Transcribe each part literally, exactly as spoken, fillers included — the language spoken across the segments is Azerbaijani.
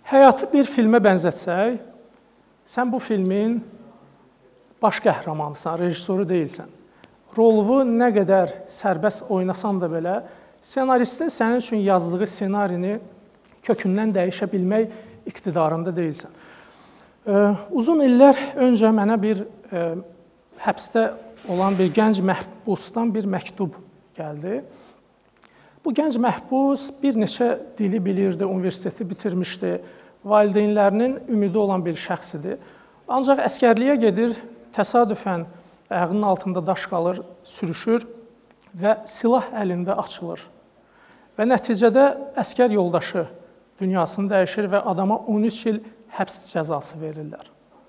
Həyatı bir filmə bənzətsək, sən bu filmin baş qəhrəmanısan, rejissoru deyilsən. Rolunu nə qədər sərbəst oynasan da belə, senaristin sənin üçün yazdığı ssenarini kökündən dəyişə bilmək iqtidarında deyilsən. Uzun illər öncə mənə bir həbsdə olan bir gənc məhbusdan bir məktub gəldi. Bu gənc məhbus bir neçə dili bilirdi, universiteti bitirmişdi, valideynlərinin ümidi olan bir şəxs idi. Ancaq əskərliyə gedir, təsadüfən ayağının altında daş qalır, sürüşür və silah əlində açılır. Və nəticədə əskər yoldaşı dünyasını dəyişir və adama on üç il həbs cəzası verirlər.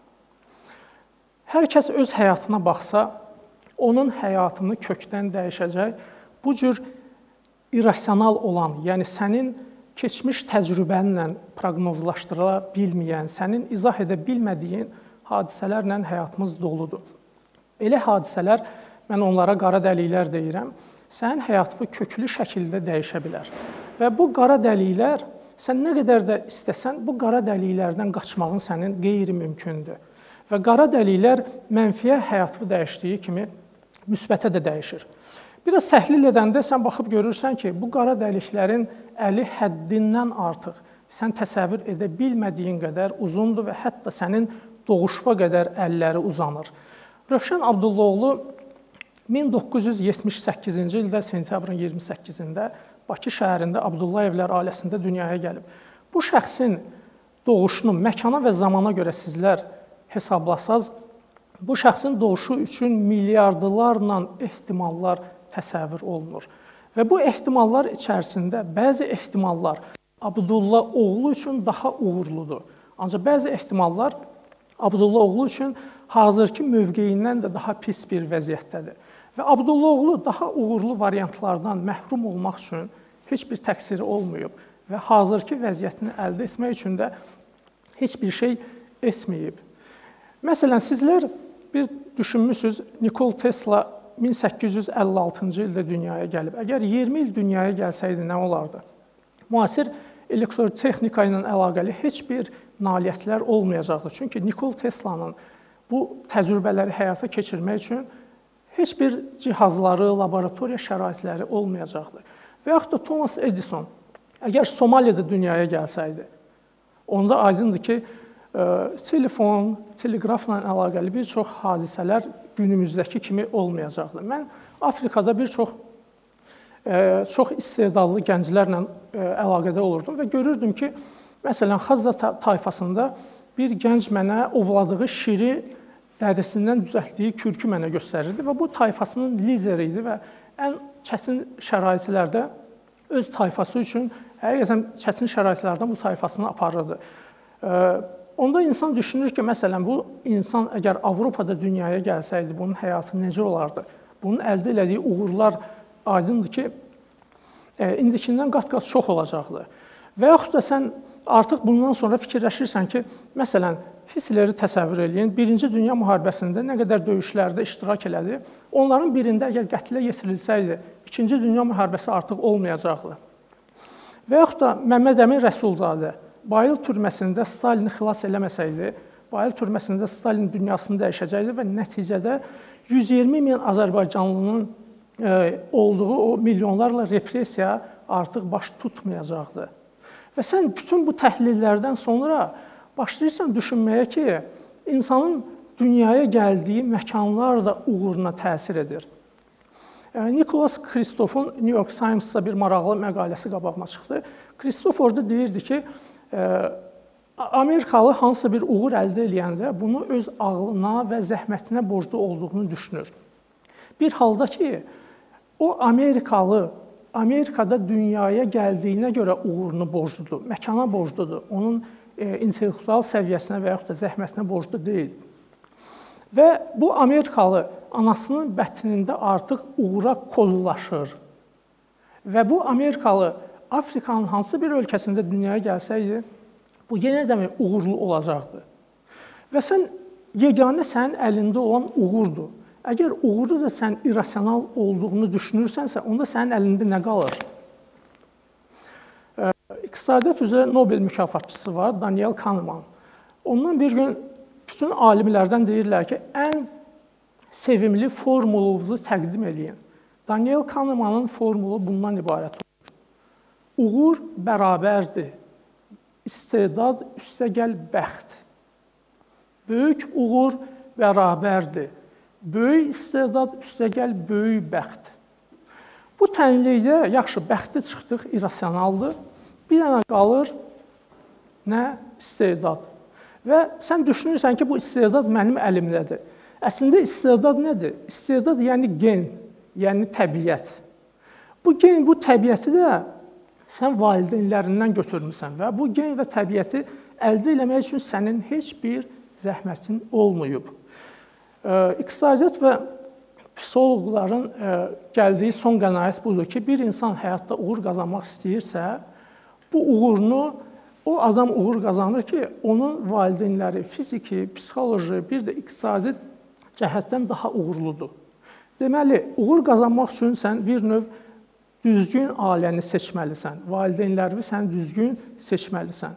Hər kəs öz həyatına baxsa, onun həyatını kökdən dəyişəcək bu cür irrasional olan, yəni sənin keçmiş təcrübənlə proqnozlaşdırıla bilməyən, sənin izah edə bilmədiyin hadisələrlə həyatımız doludur. Elə hadisələr, mən onlara qara dəliklər deyirəm, sənin həyatını köklü şəkildə dəyişə bilər. Və bu qara dəliklər, sən nə qədər də istəsən, bu qara dəliklərdən qaçmağın sənin qeyri-mümkündür. Və qara dəliklər mənfiyə həyatını dəyişdiyi kimi müsbətə də dəyişir. Biraz təhlil edəndə sən baxıb görürsən ki, bu qara dəliklərin əli həddindən artıq, sən təsəvvür edə bilmədiyin qədər uzundur və hətta sənin doğuşva qədər əlləri uzanır. Rövşən Abdullaoğlu min doqquz yüz yetmiş səkkizinci ildə sentyabrın iyirmi səkkizində Bakı şəhərində Abdullayevlər ailəsində dünyaya gəlib. Bu şəxsin doğuşunu məkana və zamana görə sizlər hesablasaz, bu şəxsin doğuşu üçün milyardlarla ehtimallar təsəvvür olunur. Və bu ehtimallar içərisində bəzi ehtimallar Abdullah oğlu üçün daha uğurludur. Ancaq bəzi ehtimallar Abdullah oğlu üçün hazırki mövqeyindən də daha pis bir vəziyyətdədir. Və Abdullah oğlu daha uğurlu variantlardan məhrum olmaq üçün heç bir təqsiri olmayıb və hazırki vəziyyətini əldə etmək üçün də heç bir şey etməyib. Məsələn, sizlər bir düşünmüsünüz, Nikola Tesla min səkkiz yüz əlli altıncı ildə dünyaya gəlib. Əgər iyirmi il dünyaya gəlsəydi, nə olardı? Müasir elektrotexnika ilə əlaqəli heç bir nailiyyətlər olmayacaqdı. Çünki Nikola Tesla'nın bu təcrübələri həyata keçirmək üçün heç bir cihazları, laboratoriya şəraitləri olmayacaqdı. Və yaxud da Thomas Edison, əgər Somaliyada dünyaya gəlsəydi, onda aydındır ki, telefon, teleqrafla əlaqəli bir çox hadisələr günümüzdəki kimi olmayacaqdı. Mən Afrikada bir çox, çox istedadlı gənclərlə əlaqədə olurdum və görürdüm ki, məsələn, Xazza tayfasında bir gənc mənə ovladığı şiri dərisindən düzəltdiyi kürkü mənə göstərirdi və bu tayfasının lideri idi və ən çətin şəraitlərdə öz tayfası üçün həqiqətən çətin şəraitlərdən bu tayfasını aparırdı. Onda insan düşünür ki, məsələn, bu insan əgər Avropada dünyaya gəlsəydi, bunun həyatı necə olardı? Bunun əldə elədiyi uğurlar aydındır ki, indikindən qat-qat çox olacaqdı. Və yaxud da sən artıq bundan sonra fikirləşirsən ki, məsələn, Hitleri təsəvvür edin, Birinci Dünya müharibəsində nə qədər döyüşlərdə iştirak elədi, onların birində əgər qətlə yetirilsəydi, İkinci Dünya müharibəsi artıq olmayacaqdı. Və yaxud da Məmməd Əmin Rəsulzadə Bayıl türməsində Stalini xilas eləməsəydi, Bayıl türməsində Stalin dünyasını dəyişəcəkdi və nəticədə yüz iyirmi min Azərbaycanlının olduğu o milyonlarla repressiya artıq baş tutmayacaqdı. Və sən bütün bu təhlillərdən sonra başlayırsan düşünməyə ki, insanın dünyaya gəldiyi məkanlar da uğuruna təsir edir. Nicholas Kristofun New York Times'da bir maraqlı məqaləsi qabağıma çıxdı. Kristof orada deyirdi ki, Amerikalı hansısa bir uğur əldə eləyəndə bunu öz ağlına və zəhmətinə borclu olduğunu düşünür. Bir halda ki, o Amerikalı Amerikada dünyaya gəldiyinə görə uğurunu borcludur, məkana borcludur, onun intellektual səviyyəsinə və yaxud da zəhmətinə borclu deyil. Və bu Amerikalı anasının bətnində artıq uğura kodlaşır. Və bu Amerikalı Afrikanın hansı bir ölkəsində dünyaya gəlsəydi, bu yenə də uğurlu olacaqdı. Və sən, yeganə sənin əlində olan uğurdur. Əgər uğuru da sən irrasional olduğunu düşünürsənsə, onda sənin əlində nə qalır? İqtisadiyyat üzrə Nobel mükafatçısı var, Daniel Kahneman. Ondan bir gün bütün alimlərdən deyirlər ki, ən sevimli formulunuzu təqdim edin. Daniel Kahnemanın formulu bundan ibarət olur. Uğur bərabərdir. İstedad üstəgəl bəxt. Böyük uğur bərabərdir. Böyük istedad üstəgəl böyük bəxt. Bu tənlikdə yaxşı bəxti çıxdıq, irrasionaldır. Bir dənə qalır nə istedad. Və sən düşünürsən ki, bu istedad mənim əlimdədir. Əslində istedad nədir? İstedad yəni gen, yəni təbiət. Bu gen, bu təbiəti də sən valideynlərindən götürmüsən və bu gen və təbiəti əldə etmək üçün sənin heç bir zəhmətin olmayıb. İqtisadiyyat və psixoloqların gəldiyi son qənaət budur ki, bir insan həyatda uğur qazanmaq istəyirsə, bu uğurunu, o adam uğur qazanır ki, onun valideynləri fiziki, psixoloji, bir də iqtisadi cəhətdən daha uğurludur. Deməli, uğur qazanmaq üçün sən bir növ düzgün ailəni seçməlisən, valideynləri sən düzgün seçməlisən.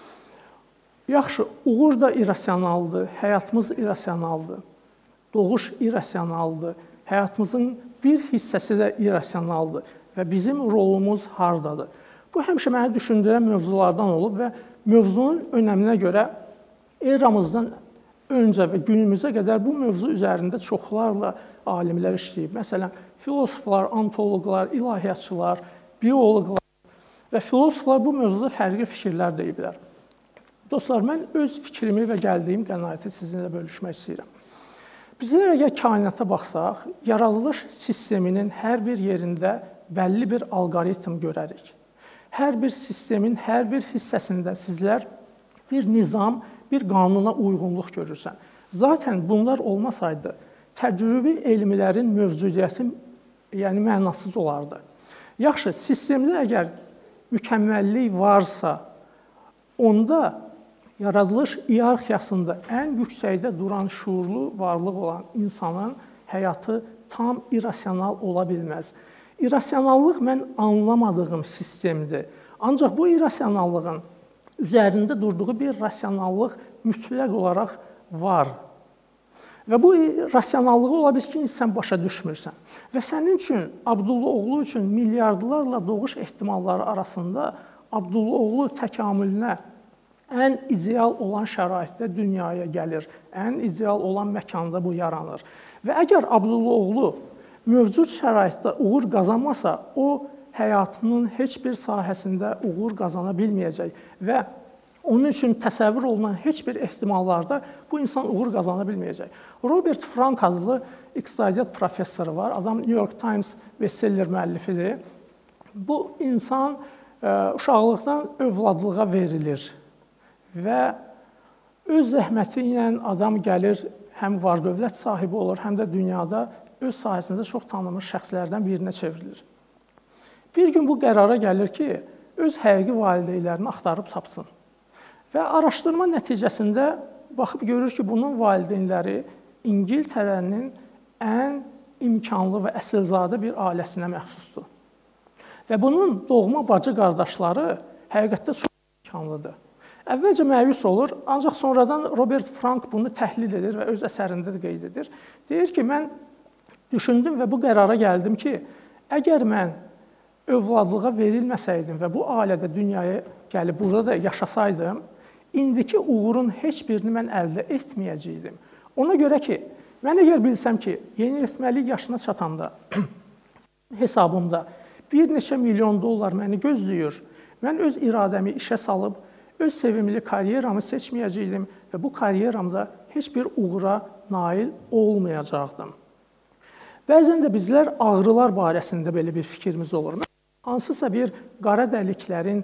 Yaxşı, uğur da irrasionaldır, həyatımız irrasionaldır, doğuş irrasionaldır, həyatımızın bir hissəsi də irrasionaldır və bizim rolumuz hardadır? Bu həmişə məni düşündürən mövzulardan olub və mövzunun önəminə görə eramızdan öncə və günümüzə qədər bu mövzu üzərində çoxlarla alimlər işləyib. Məsələn, filosoflar, antoloqlar, ilahiyyatçılar, bioloqlar və filosoflar bu mövzuda fərqli fikirlər deyiblər. Dostlar, mən öz fikrimi və gəldiyim qənaəti sizinlə bölüşmək istəyirəm. Bizlər əgər kainata baxsaq, yaradılış sisteminin hər bir yerində bəlli bir alqoritm görərik. Hər bir sistemin hər bir hissəsində sizlər bir nizam, bir qanuna uyğunluq görürsən. Zaten bunlar olmasaydı, təcrübi elmlərin mövcudiyyəti yəni mənasız olardı. Yaxşı, sistemdə əgər mükəmməllik varsa, onda yaradılış iyerarxiyasında ən yüksəkdə duran şuurlu varlıq olan insanın həyatı tam irrasional ola bilməz. İrrasionallıq mən anlamadığım sistemdir. Ancaq bu irrasionallığın üzərində durduğu bir rasionallıq mütləq olaraq var. Və bu rasionallığı ola bilsin ki, sən başa düşmürsən. Və sənin üçün, Abdullah oğlu üçün milyardlarla doğuş ehtimalları arasında Abdullah oğlu təkamülünə ən ideal olan şəraitdə dünyaya gəlir. Ən ideal olan məkanda bu yaranır. Və əgər Abdullah oğlu mövcud şəraitdə uğur qazanmasa, o həyatının heç bir sahəsində uğur qazana bilməyəcək və onun üçün təsəvvür olunan heç bir ehtimallarda bu insan uğur qazana bilməyəcək. Robert Frank adlı iqtisadiyyat professoru var. Adam New York Times bestseller müəllifidir. Bu insan uşaqlıqdan övladlığa verilir və öz zəhməti ilə adam gəlir, həm var dövlət sahibi olur, həm də dünyada öz sahəsində çox tanınmış şəxslərdən birinə çevrilir. Bir gün bu qərara gəlir ki, öz həqiqi valideynlərini axtarıb tapsın. Və araşdırma nəticəsində baxıb görür ki, bunun valideynləri İngiltərənin ən imkanlı və əsilzadə bir ailəsinə məxsusdur. Və bunun doğma bacı qardaşları həqiqətdə çox imkanlıdır. Əvvəlcə məyus olur, ancaq sonradan Robert Frank bunu təhlil edir və öz əsərində də qeyd edir. Deyir ki, mən düşündüm və bu qərara gəldim ki, əgər mən övladlığa verilməsəydim və bu ailədə dünyaya gəlib burada da yaşasaydım, indiki uğurun heç birini mən əldə etməyəcəkdim. Ona görə ki, mən əgər bilsəm ki, yeniyetməlik yaşına çatanda hesabımda bir neçə milyon dollar məni gözləyir, mən öz iradəmi işə salıb, öz sevimli karyeramı seçməyəcəkdim və bu karyeramda heç bir uğura nail olmayacaqdım. Bəzən də bizlər ağrılar barəsində belə bir fikrimiz olur. Hansısa bir qara dəliklərin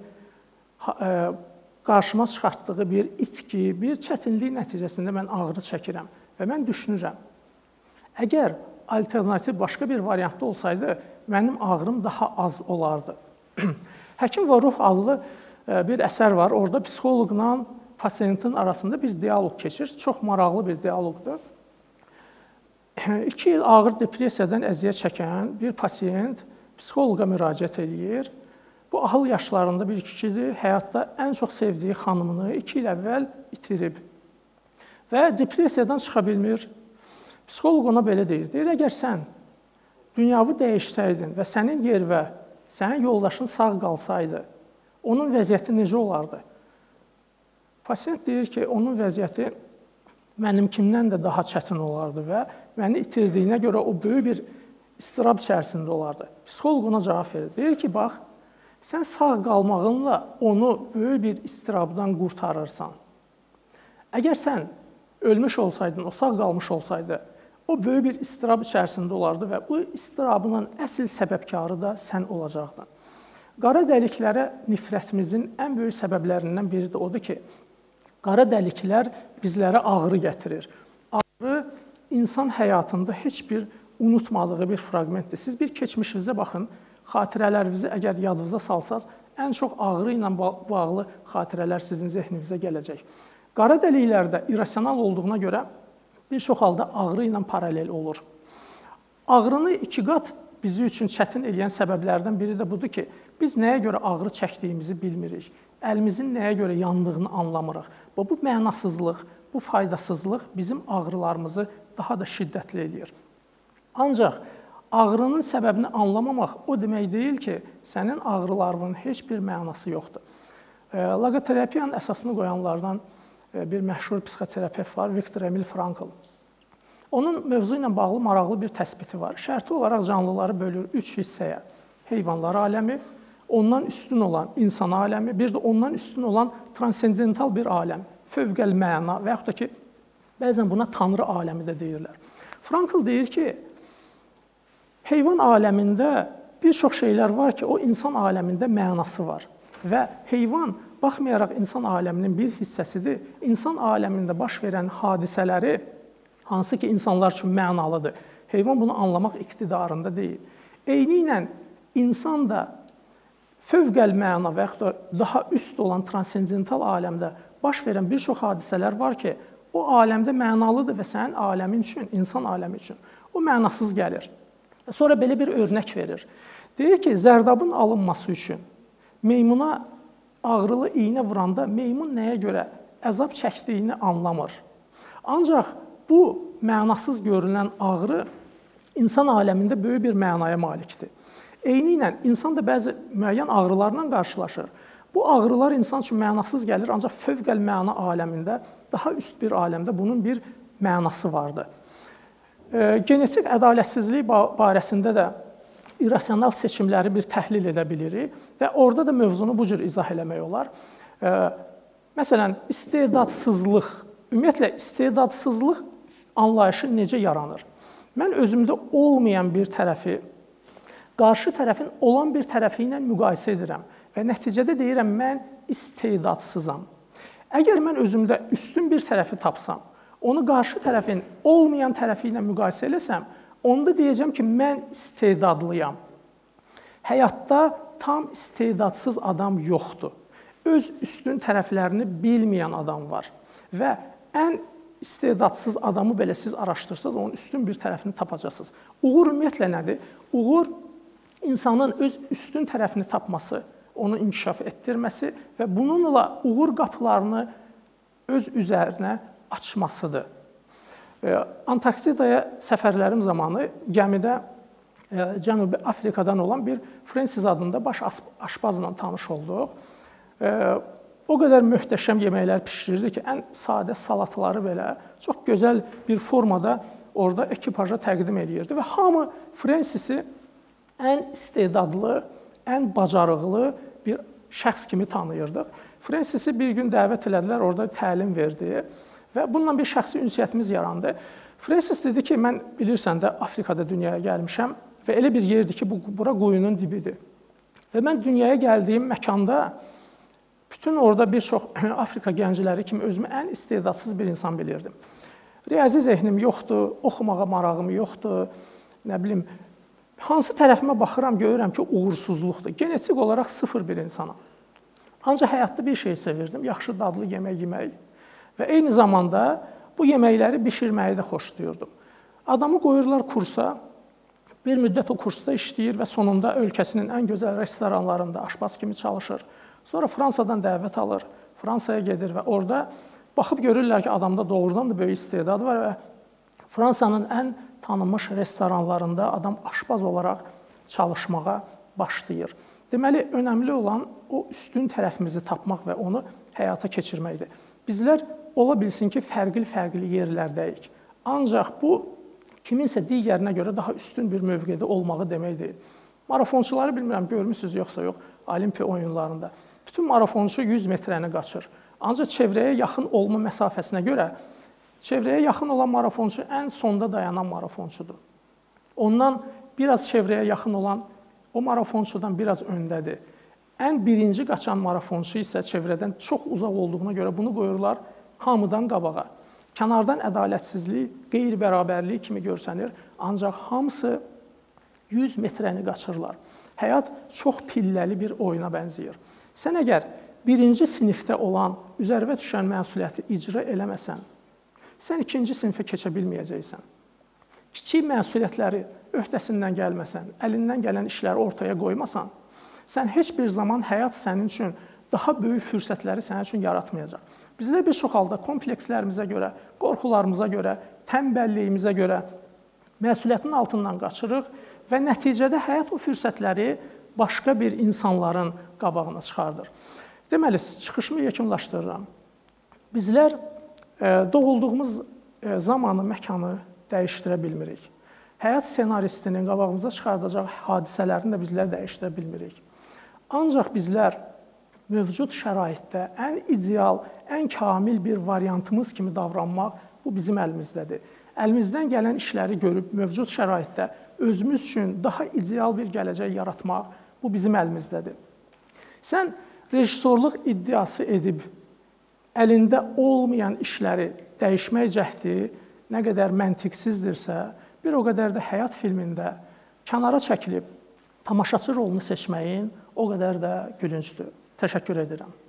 qarşıma çıxartdığı bir itki, bir çətinlik nəticəsində mən ağrı çəkirəm və mən düşünürəm, əgər alternativ başqa bir variantda olsaydı, mənim ağrım daha az olardı. Həkim və Ruh adlı bir əsər var. Orada psixoloqla pasiyentin arasında bir dialoq keçir. Çox maraqlı bir dialoqdur. İki il ağır depressiyadan əziyyət çəkən bir pasiyent psixoloqa müraciət edir Bu ahıl yaşlarında bir kişidir, həyatda ən çox sevdiyi xanımını iki il əvvəl itirib və depressiyadan çıxa bilmir. Psixoloq ona belə deyir, deyir, əgər sən dünyavi dəyişsəydin və sənin yervə, sənin yoldaşın sağ qalsaydı, onun vəziyyəti necə olardı? Pasient deyir ki, onun vəziyyəti mənimkindən də daha çətin olardı və məni itirdiyinə görə o böyük bir istirab içərisində olardı. Psixoloq ona cavab verir, deyir ki, bax, sən sağ qalmağınla onu böyük bir istirabdan qurtarırsan. Əgər sən ölmüş olsaydın, o sağ qalmış olsaydı, o böyük bir istirab içərisində olardı və bu istirabının əsl səbəbkarı da sən olacaqdın. Qara dəliklərə nifrətimizin ən böyük səbəblərindən biri də odur ki, qara dəliklər bizlərə ağrı gətirir. Ağrı insan həyatında heç bir unutmadığı bir fraqmentdir. Siz bir keçmişinizə baxın, xatirələrinizi əgər yadınıza salsaz, ən çox ağrı ilə bağlı xatirələr sizin zehninizə gələcək. Qara dəliklərdə irrasional olduğuna görə bir çox halda ağrı ilə paralel olur. Ağrını iki qat bizi üçün çətin eləyən səbəblərdən biri də budur ki, biz nəyə görə ağrı çəkdiyimizi bilmirik, əlimizin nəyə görə yandığını anlamırıq. Bu mənasızlıq, bu faydasızlıq bizim ağrılarımızı daha da şiddətli eləyir. Ancaq ağrının səbəbini anlamamaq o demək deyil ki, sənin ağrılarının heç bir mənası yoxdur. Loqoterapiyanın əsasını qoyanlardan bir məşhur psixoterapevt var, Viktor Emil Frankl. Onun mövzu ilə bağlı maraqlı bir təsbiti var. Şərti olaraq canlıları bölür üç hissəyə. Heyvanlar aləmi, ondan üstün olan insan aləmi, bir də ondan üstün olan transendental bir aləm, fövqəl məna və yaxud da ki, bəzən buna tanrı aləmi də deyirlər. Frankl deyir ki, heyvan aləmində bir çox şeylər var ki, o insan aləmində mənası var və heyvan baxmayaraq insan aləminin bir hissəsidir, insan aləmində baş verən hadisələri, hansı ki, insanlar üçün mənalıdır, heyvan bunu anlamaq iqtidarında deyil. Eyni ilə insan da fövqəl məna və yaxud da daha üst olan transendental aləmdə baş verən bir çox hadisələr var ki, o aləmdə mənalıdır və sənin aləmin üçün, insan aləmi üçün o mənasız gəlir. Sonra belə bir örnək verir. Deyir ki, zərdabın alınması üçün meymuna ağrılı iynə vuranda meymun nəyə görə əzab çəkdiyini anlamır. Ancaq bu mənasız görünən ağrı insan aləmində böyük bir mənaya malikdir. Eyni ilə insan da bəzi müəyyən ağrılarla qarşılaşır. Bu ağrılar insan üçün mənasız gəlir, ancaq fövqəl məna aləmində, daha üst bir aləmdə bunun bir mənası vardır. Genetik ədalətsizlik barəsində də irrasional seçimləri bir təhlil edə bilirik və orada da mövzunu bu cür izah eləmək olar. Məsələn, istedadsızlıq, ümumiyyətlə istedadsızlıq anlayışı necə yaranır? Mən özümdə olmayan bir tərəfi, qarşı tərəfin olan bir tərəfi ilə müqayisə edirəm və nəticədə deyirəm, mən istedadsızam. Əgər mən özümdə üstün bir tərəfi tapsam, onu qarşı tərəfin olmayan tərəfi ilə müqayisə eləsəm, onda deyəcəm ki, mən istedadlıyam. Həyatda tam istedadsız adam yoxdur. Öz üstün tərəflərini bilməyən adam var və ən istedadsız adamı belə siz araşdırsınız, onun üstün bir tərəfini tapacaqsınız. Uğur ümumiyyətlə nədir? Uğur, insanın öz üstün tərəfini tapması, onu inkişaf etdirməsi və bununla uğur qapılarını öz üzərinə açmasıdır. Antarktidaya səfərlərim zamanı gəmidə Cənubi Afrikadan olan bir Fransiz adında baş aşpazla tanış olduq. O qədər möhtəşəm yeməklər pişirirdi ki, ən sadə salatları belə çox gözəl bir formada orada ekipaja təqdim edirdi və hamı Fransisi ən istedadlı, ən bacarıqlı bir şəxs kimi tanıyırdıq. Fransisi bir gün dəvət elədilər, orada təlim verdi və bununla bir şəxsi ünsiyyətimiz yarandı. Fransis dedi ki, mən bilirsən də Afrikada dünyaya gəlmişəm və elə bir yerdir ki, bura quyunun dibidir. Və mən dünyaya gəldiyim məkanda bütün orada bir çox Afrika gəncləri kimi özümü ən istedadsız bir insan bilirdim. Riyazi zehnim yoxdur, oxumağa marağım yoxdur, nə bilim, hansı tərəfimə baxıram, görürəm ki, uğursuzluqdur. Genetik olaraq sıfır bir insanam. Ancaq həyatda bir şey sevirdim, yaxşı dadlı yemək yemək və eyni zamanda bu yeməkləri bişirməyi də xoşlayırdım. Adamı qoyurlar kursa, Bir müddət o kursda işləyir və sonunda ölkəsinin ən gözəl restoranlarında aşpaz kimi çalışır. Sonra Fransadan dəvət alır, Fransaya gedir və orada baxıb görürlər ki, adamda doğrudan da böyük istedad var və Fransanın ən tanınmış restoranlarında adam aşpaz olaraq çalışmağa başlayır. Deməli, önəmli olan o üstün tərəfimizi tapmaq və onu həyata keçirməkdir. Bizlər ola bilsin ki, fərqli-fərqli yerlərdəyik. Ancaq bu, kiminsə digərinə görə daha üstün bir mövqedə olmağı demək deyil. Marafonçuları bilmirəm, görmüsünüz yoxsa yox, Olimpiya oyunlarında. Bütün marafonçu yüz metrəni qaçır. Ancaq çevrəyə yaxın olma məsafəsinə görə, çevrəyə yaxın olan marafonçu ən sonda dayanan marafonçudur. Ondan biraz çevrəyə yaxın olan o marafonçudan biraz öndədir. Ən birinci qaçan marafonçu isə çevrədən çox uzaq olduğuna görə bunu qoyurlar hamıdan qabağa. Kənardan ədalətsizlik, qeyri-bərabərlik kimi görsənir, ancaq hamısı yüz metrəni qaçırlar. Həyat çox pilləli bir oyuna bənzəyir. Sən əgər birinci sinifdə olan üzərinə düşən məsuliyyəti icra eləməsən, sən ikinci sinifə keçə bilməyəcəksən. Kiçik məsuliyyətləri öhdəsindən gəlməsən, əlindən gələn işləri ortaya qoymasan, sən heç bir zaman həyat sənin üçün daha böyük fürsətləri sənin üçün yaratmayacaq. Bizdə bir çox halda komplekslərimizə görə, qorxularımıza görə, tənbəlliyimizə görə məsuliyyətin altından qaçırıq və nəticədə həyat o fürsətləri başqa bir insanların qabağına çıxardır. Deməli, çıxışımı yekunlaşdırıram. Bizlər doğulduğumuz zamanı, məkanı dəyişdirə bilmirik. Həyat senaristinin qabağımıza çıxardacaq hadisələrini də bizlər dəyişdirə bilmirik. Ancaq bizlər mövcud şəraitdə ən ideal, ən kamil bir variantımız kimi davranmaq bu bizim əlimizdədir. Əlimizdən gələn işləri görüb mövcud şəraitdə özümüz üçün daha ideal bir gələcək yaratmaq bu bizim əlimizdədir. Sən rejissorluq iddiası edib əlində olmayan işləri dəyişmək cəhdi nə qədər məntiqsizdirsə, bir o qədər də həyat filmində kənara çəkilib tamaşaçı rolunu seçməyin o qədər də gülüncdür. Təşəkkür edirəm.